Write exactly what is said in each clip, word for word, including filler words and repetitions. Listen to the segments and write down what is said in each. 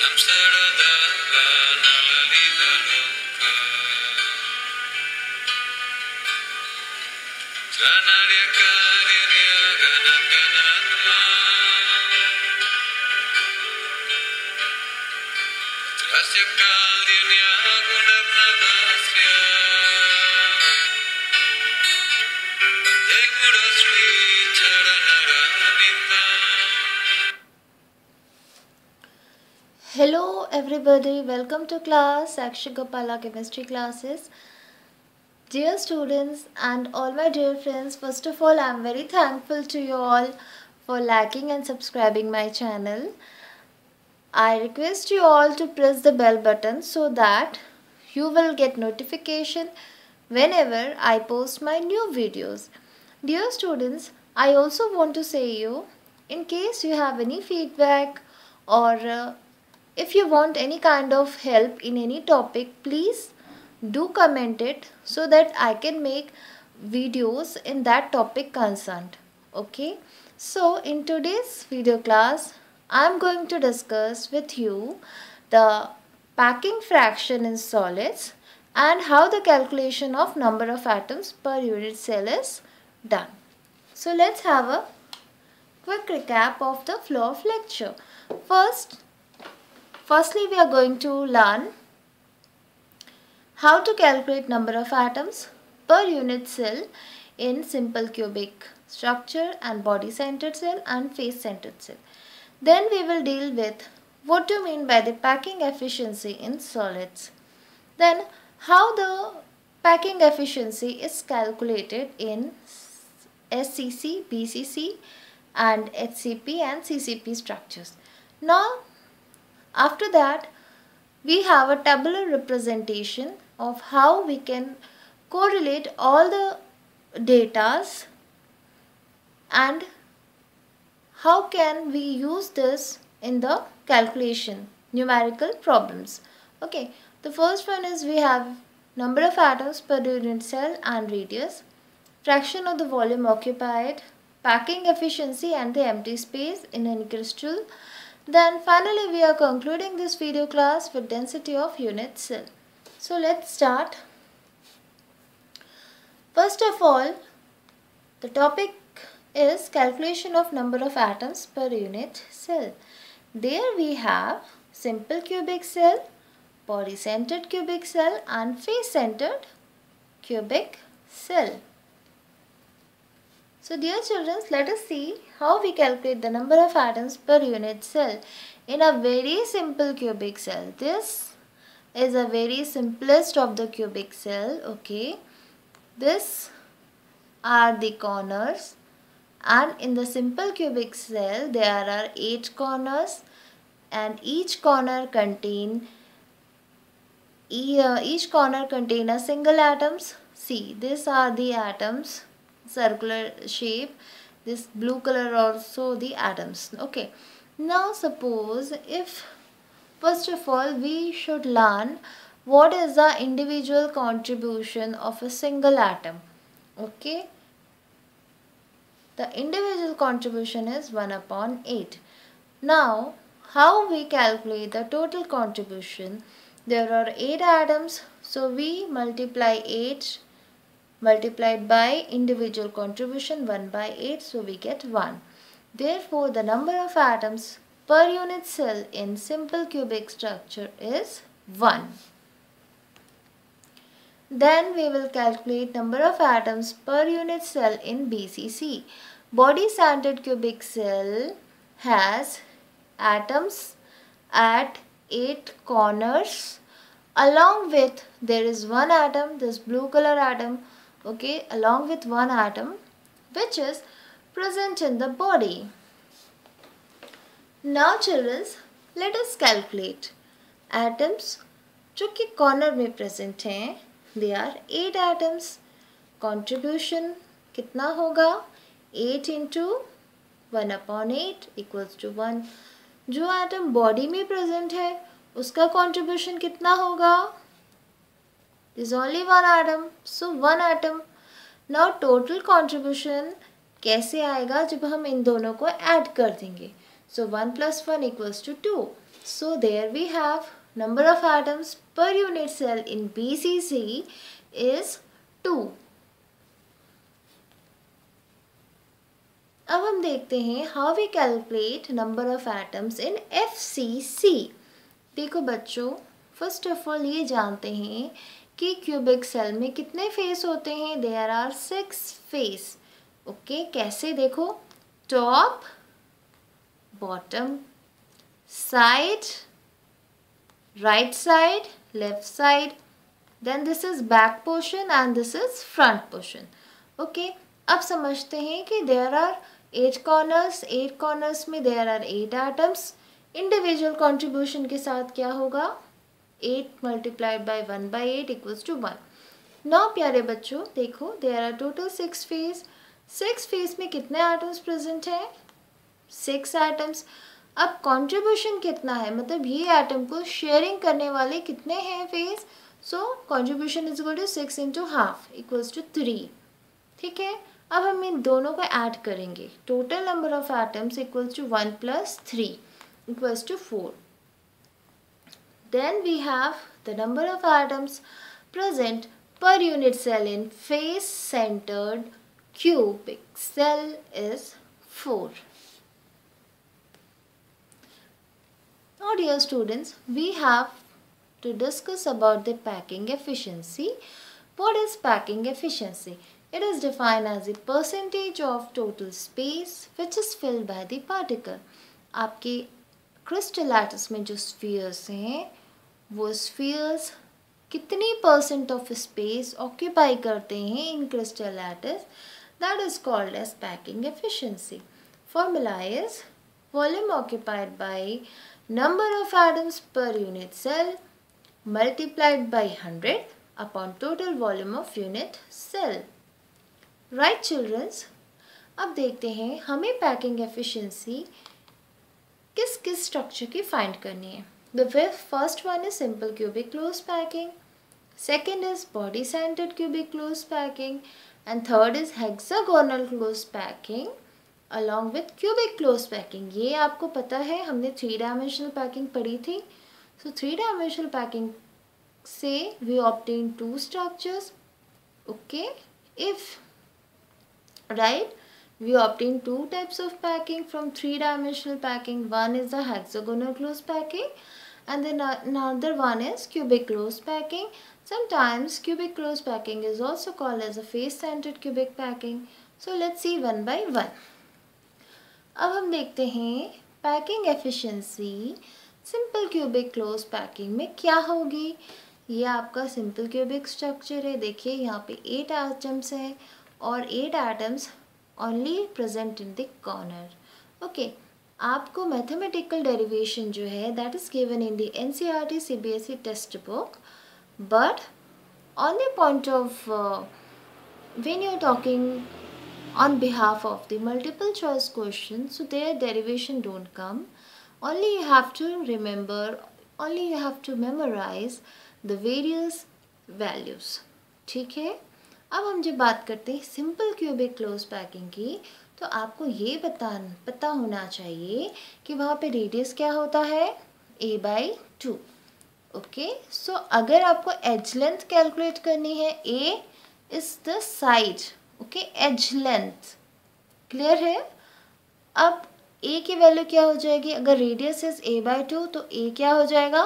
Hello everybody, welcome to class Akshagopala chemistry classes. Dear students and all my dear friends, first of all I am very thankful to you all for liking and subscribing my channel. I request you all to press the bell button so that you will get notification whenever I post my new videos. Dear students, I also want to say you, in case you have any feedback or uh, if you want any kind of help in any topic, please do comment it so that I can make videos in that topic concerned. Okay, so in today's video class I am going to discuss with you the packing fraction in solids and how the calculation of number of atoms per unit cell is done. So let's have a quick recap of the flow of lecture. First, firstly we are going to learn how to calculate number of atoms per unit cell in simple cubic structure and body centered cell and face centered cell. Then we will deal with what do you mean by the packing efficiency in solids. Then how the packing efficiency is calculated in S C C, B C C and H C P and C C P structures. Now after that we have a tabular representation of how we can correlate all the datas and how can we use this in the calculation numerical problems. Okay, the first one is we have number of atoms per unit cell and radius, fraction of the volume occupied, packing efficiency and the empty space in any crystal. Then finally we are concluding this video class with density of unit cell. So let's start. First of all, the topic is calculation of number of atoms per unit cell. There we have simple cubic cell, body centered cubic cell and face centered cubic cell. So dear children, let us see how we calculate the number of atoms per unit cell in a very simple cubic cell. This is a very simplest of the cubic cell. Okay, this are the corners and in the simple cubic cell there are eight corners and each corner contain each corner contain a single atoms. See, these are the atoms, circular shape, this blue color also the atoms. Okay, now suppose if first of all we should learn what is the individual contribution of a single atom. Okay, the individual contribution is one upon eight. Now how we calculate the total contribution? There are eight atoms, so we multiply eight multiplied by individual contribution one by eight, so we get one. Therefore the number of atoms per unit cell in simple cubic structure is one. Then we will calculate number of atoms per unit cell in B C C. Body centered cubic cell has atoms at eight corners. Along with there is one atom, this blue color atom, okay, along with one atom which is present in the body. Now children, let us calculate atoms जो कि corner में present हैं. They are eight atoms. Contribution कितना होगा? eight into one upon eight equals to one. जो atom body में present है उसका contribution कितना होगा? There is only one atom, so one atom. Now total contribution कैसे आएगा जब हम इन दोनों को add कर देंगे? So one plus one equals to two. So there we have number of atoms per unit cell in B C C is two. अब हम देखते हैं how we calculate number of atoms in F C C. देखो बच्चों, first of all ये जानते हैं कि क्यूबिक सेल में कितने फेस होते हैं. There are six face. Okay, कैसे? देखो, top, bottom, side, right side, left side, then this is back portion and this is front portion. Okay, अब समझते हैं कि there are eight corners. eight corners में there are eight atoms. Individual contribution के साथ क्या होगा? eight multiplied by one by eight equals to one. Now प्यारे बच्चों देखो, there are total six phase. six phase में कितने atoms present हैं? six atoms. अब कंट्रीब्यूशन कितना है, मतलब ये एटम को शेयरिंग करने वाले कितने हैं face. So contribution is equal to six into half equals to three. ठीक है, अब हम इन दोनों को ऐड करेंगे. Total number of atoms equals to one plus three equals to four. Then we have the number of atoms present per unit cell in face centred cubic cell is four. Now dear students, we have to discuss about the packing efficiency. What is packing efficiency? It is defined as the percentage of total space which is filled by the particle. आपके crystal lattice में जो spheres हैं, वो spheres कितनी percent of space occupy करते हैं in crystal lattice, that is called as packing efficiency. Formula is volume occupied by number of atoms per unit cell multiplied by one hundred upon total volume of unit cell. Right children? अब देखते हैं हमें packing efficiency किस किस structure की find करनी है. The first one is simple cubic closed packing, second is body centered cubic closed packing, and third is hexagonal closed packing along with cubic closed packing. ये आपको पता है, हमने थ्री डायमेंशनल पैकिंग पढ़ी थी. सो थ्री डायमेंशनल पैकिंग से we obtain two structures. Okay, if right, we obtain two types of packing from three dimensional packing. One is the hexagonal closed packing and then another one is cubic closed packing. Sometimes cubic closed packing is also called as a face centered cubic packing. So let's see one by one. अब हम देखते हैं packing efficiency simple cubic close packing में क्या होगी. ये आपका simple cubic structure है. देखिए यहाँ पे एट एटम्स हैं और eight atoms only present in the corner. Okay, आपको मैथमेटिकल डेरिवेशन जो है that is given in the NCERT CBSE textbook, but on the point of when you are talking on behalf of the multiple choice questions, so their derivation don't come. Only you have to remember, only you have to memorize the various values. ठीक है, अब हम जब बात करते हैं simple cubic close packing की, तो आपको ये पता पता होना चाहिए कि वहाँ पे रेडियस क्या होता है, a by two. Okay, so अगर आपको एज लेंथ कैलकुलेट करनी है, a is the side. Okay, edge length clear है. अब a की वैल्यू क्या हो जाएगी, अगर radius is a by two तो a क्या हो जाएगा,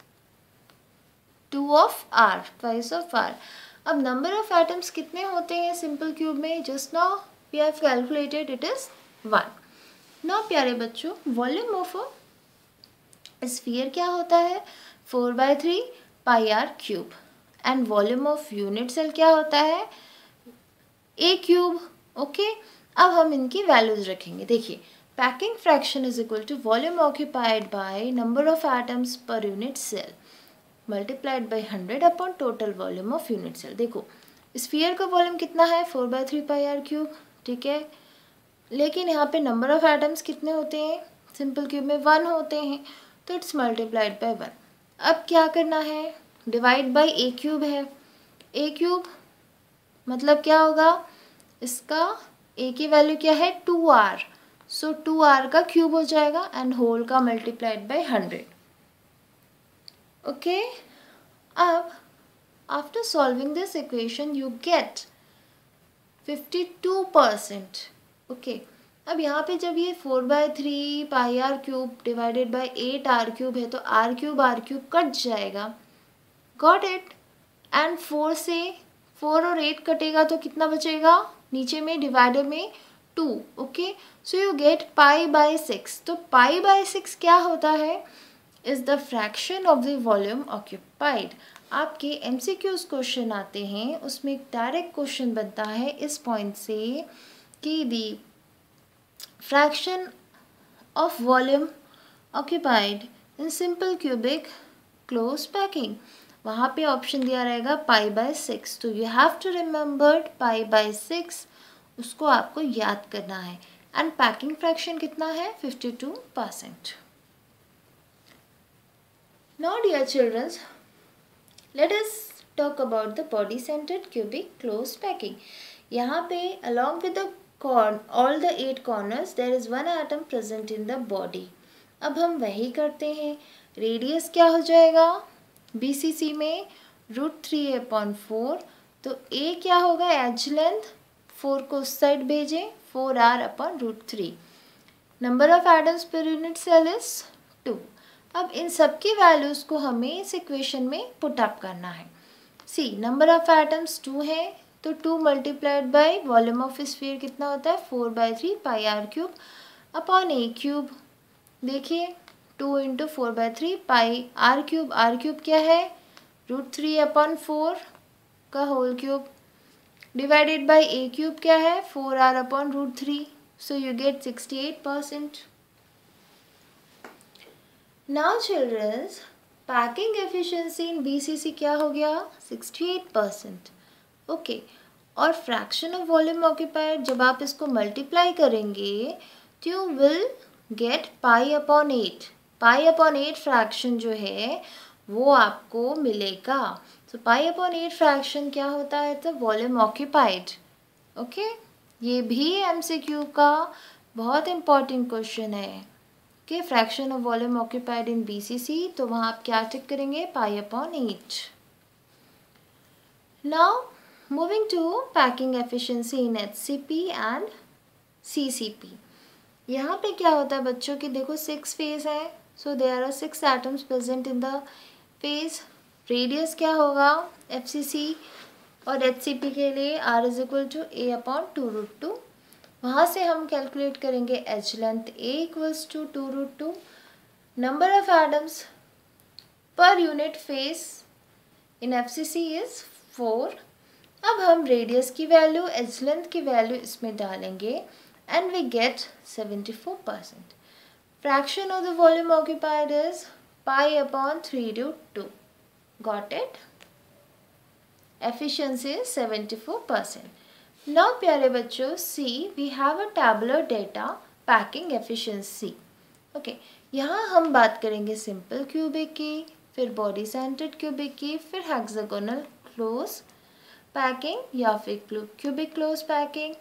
two of r, twice of r. अब नंबर ऑफ एटम्स कितने होते हैं सिंपल क्यूब में, just now we have calculated, it is one. Now प्यारे बच्चों, वॉल्यूम ऑफ अ स्फीयर क्या होता है, four by three pi r cube. And volume of unit cell क्या होता है, ए क्यूब. ओके, अब हम इनकी वैल्यूज रखेंगे. देखिए, packing fraction is equal to volume occupied by number of atoms per unit cell multiplied by hundred upon total volume of unit cell. देखो, sphere का वॉल्यूम कितना है, four by three pi r cube. ठीक है, लेकिन यहाँ पे number of atoms कितने होते हैं सिंपल क्यूब में, वन होते हैं, तो इट्स मल्टीप्लाइड बाय वन. अब क्या करना है, डिवाइड बाय ए क्यूब है. ए क्यूब मतलब क्या होगा, इसका a की वैल्यू क्या है, two r. So two r का क्यूब हो जाएगा एंड होल का मल्टीप्लाइड बाय हंड्रेड. ओके, अब after solving this equation you get fifty two percent. Okay, अब यहाँ पे जब ये four by three pi r cube divided by eight r cube है तो r cube r cube cut जाएगा, गॉट इट। एंड फोर से फोर और एट कटेगा तो कितना बचेगा, नीचे में डिवाइडर में two. Okay, so you get pi by six. तो पाई बाय सिक्स क्या होता है, is the fraction of the volume occupied. आपके एमसीक्यूज क्वेश्चन आते हैं, उसमें एक डायरेक्ट क्वेश्चन बनता है इस पॉइंट से कि the fraction of volume occupied in simple cubic close packing, वहाँ पे ऑप्शन दिया रहेगा पाई बाय सिक्स। तो you have to remember pi by six, उसको आपको याद करना है। एंड पैकिंग फ्रैक्शन कितना है, fifty two percent. Now dear children, let us talk about the body centered cubic close packing. यहाँ पे along with the corn all the eight corners there is one atom present in the body. अब हम वही करते हैं, radius क्या हो जाएगा B C C में रूट थ्री अपॉन फोर, तो A क्या होगा, एज लेंथ, फोर को उस साइड भेजें, four r upon root three. Number of atoms per unit cell is two. अब इन सब की वैल्यूज़ को हमें इस इक्वेशन में पुट अप करना है। See number of atoms two है तो two multiplied by volume of sphere कितना होता है, four by three pi r cube upon a cube. देखिए two into four by three pi r cube, r cube क्या है, रूट थ्री अपॉन फोर का whole cube, divided by a cube क्या है, four r upon root three. So you get sixty eight percent. Now childrens, packing efficiency in B C C क्या हो गया, sixty eight percent. Okay, और fraction of volume occupied जब आप इसको multiply करेंगे तो you will get pi upon eight. Pi upon eight fraction जो है वो आपको मिलेगा। तो पाई अपॉन एट फ्रैक्शन क्या होता है, तो वॉल्यूम ऑक्यूपाइड। ओके, ये भी एमसीक्यू का बहुत इंपॉर्टेंट क्वेश्चन है कि fraction of volume occupied in B C C, तो वहाँ आप क्या टिक करेंगे, pi upon eight. Now moving to packing efficiency in H C P and C C P। यहाँ पे क्या होता है बच्चों की, देखो सिक्स फेज है, so there are six atoms present in the face. Radius क्या होगा F C C और H C P के लिए, R is equal to a upon two root two. वहाँ से हम कैलकुलेट करेंगे edge length, a equals to two root two. Number of atoms per unit face in F C C is four. अब हम radius की value, edge length की value इसमें डालेंगे and we get seventy four percent. Fraction of the volume occupied is pi upon three root two, got it. Efficiency is seventy four percent. Now प्यारे बच्चों, see we have a tabular data packing efficiency. Okay, यहाँ हम बात करेंगे simple cubic की, फिर body centred cubic की, फिर हेक्सागोनल क्लोज पैकिंग या फिर cubic close packing.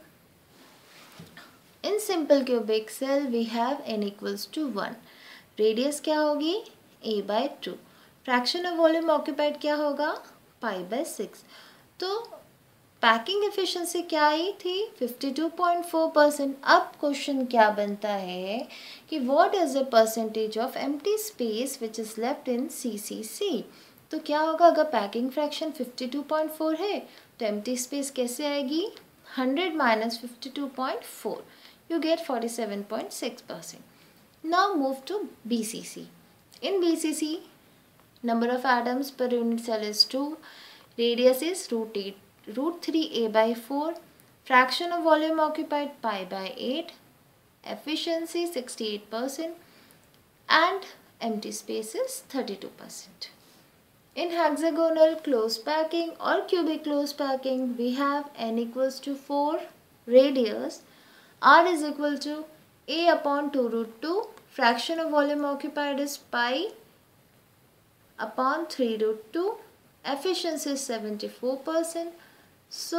In simple cubic cell we have n equals to one. Radius क्या होगी, a by two. Fraction of volume occupied क्या होगा, पाई बाय सिक्स। तो पैकिंग एफिशिएंसी क्या आई थी, fifty two point four percent. अब question क्या बनता है कि what is the percentage of empty space which is left in C C C। तो क्या होगा, अगर packing fraction fifty two point four है तो एम्प्टी स्पेस कैसे आएगी, hundred minus fifty two point four, you get forty seven point six percent. Now move to B C C. In B C C number of atoms per unit cell is two, radius is root eight root three a by four, fraction of volume occupied pi by eight, efficiency sixty-eight percent and empty space is thirty-two percent. In hexagonal close packing or cubic close packing we have n equals to four, radius r is equal to a upon two root two, fraction of volume occupied is pi upon three root two, efficiency is seventy-four percent. So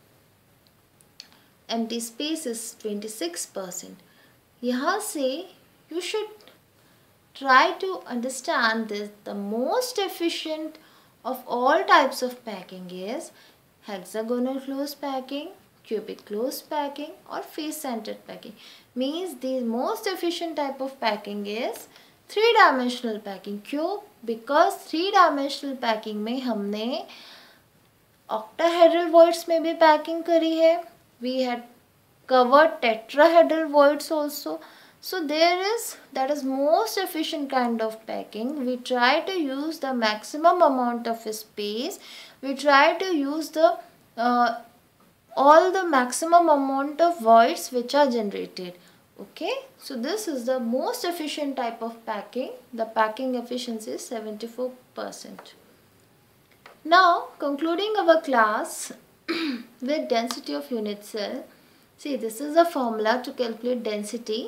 empty space is twenty-six percent. यहाँ से you should try to understand this. The most efficient of all types of packing is hexagonal close packing, cubic close packing or face centered packing. Means the most efficient type of packing is three dimensional packing. क्यों? Because three dimensional packing में हमने octahedral voids में भी packing करी है. We had covered tetrahedral voids also. So there is, that is most efficient kind of packing. We try to use the maximum amount of space. We try to use the uh, all the maximum amount of voids which are generated. Okay, so this is the most efficient type of packing. The packing efficiency is seventy-four percent. Now concluding our class with density of unit cell. See, this is a formula to calculate density.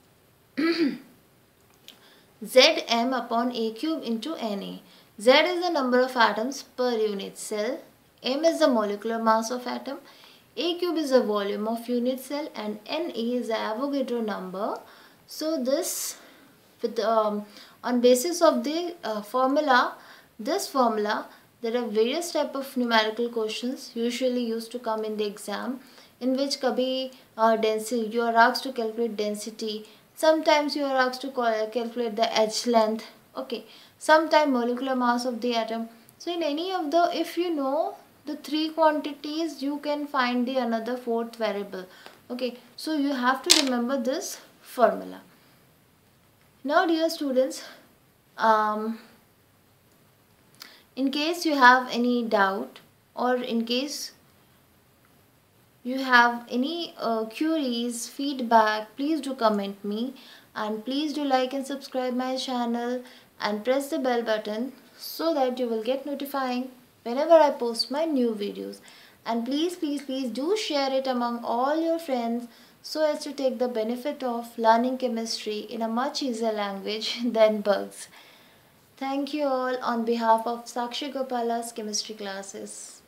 Zm upon A cube into Na. Z is the number of atoms per unit cell. M is the molecular mass of atom. A cube is the volume of unit cell and Na is the Avogadro number. So this, with um, on basis of the uh, formula, this formula, there are various type of numerical questions usually used to come in the exam, in which kabhi uh, density, you are asked to calculate density. Sometimes you are asked to calculate the edge length. Okay, sometimes molecular mass of the atom. So in any of the, if you know the three quantities, you can find the another fourth variable. Okay, so you have to remember this formula. Now dear students, um, in case you have any doubt or in case you have any uh, queries, feedback, please do comment me, and please do like and subscribe my channel and press the bell button so that you will get notifying whenever I post my new videos. And please please please do share it among all your friends so as to take the benefit of learning chemistry in a much easier language than bugs. Thank you all on behalf of Sakshi Gopala's chemistry classes.